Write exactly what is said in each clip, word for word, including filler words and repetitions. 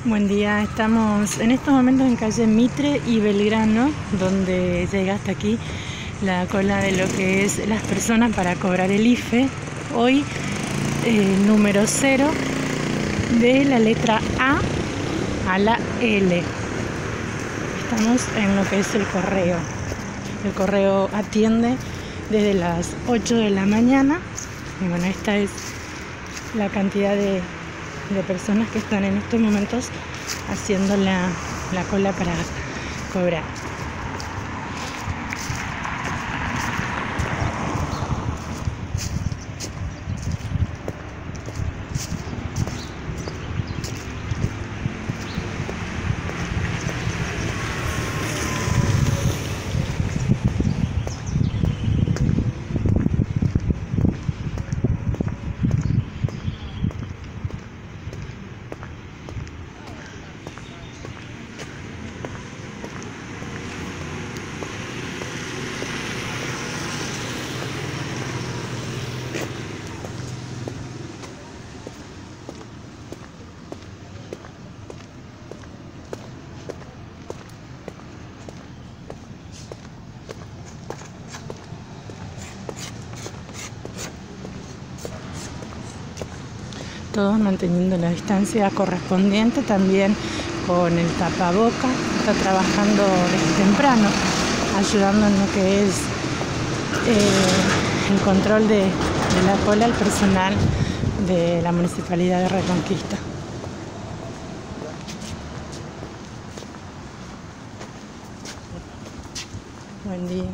Buen día, estamos en estos momentos en calle Mitre y Belgrano, donde llega hasta aquí la cola de lo que es las personas para cobrar el I F E. Hoy eh, número cero, de la letra A a la L. Estamos en lo que es el correo. El correo atiende desde las ocho de la mañana. Y bueno, esta es la cantidad de, de personas que están en estos momentos haciendo la, la cola para cobrar. Todos manteniendo la distancia correspondiente, también con el tapaboca. Está trabajando desde temprano, ayudando en lo que es eh, el control de, de la cola, el personal de la Municipalidad de Reconquista. Buen día.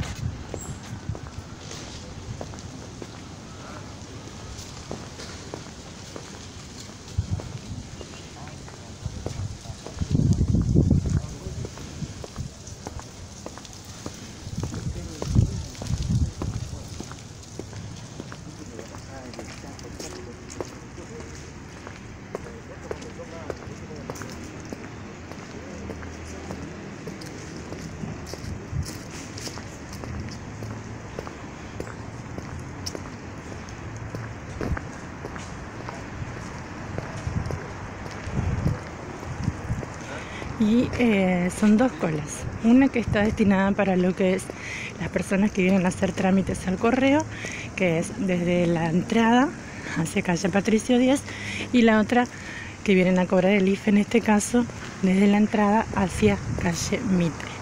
Y eh, son dos colas, una que está destinada para lo que es las personas que vienen a hacer trámites al correo, que es desde la entrada hacia calle Patricio Díaz, y la otra que vienen a cobrar el I F E, en este caso desde la entrada hacia calle Mitre.